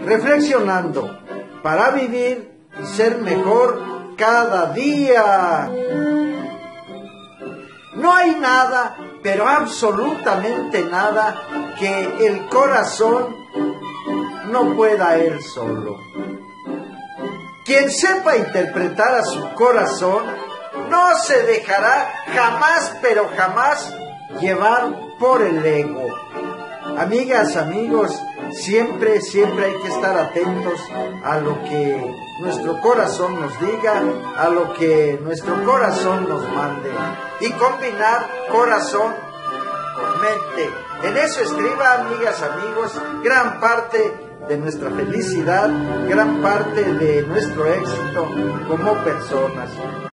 reflexionando para vivir y ser mejor cada día. No hay nada, pero absolutamente nada, que el corazón no pueda él solo. Quien sepa interpretar a su corazón no se dejará jamás, pero jamás llevar por el ego. Amigas, amigos, siempre hay que estar atentos a lo que nuestro corazón nos diga, a lo que nuestro corazón nos mande, y combinar corazón con mente. En eso estriba, amigas, amigos, gran parte de nuestra felicidad, gran parte de nuestro éxito como personas.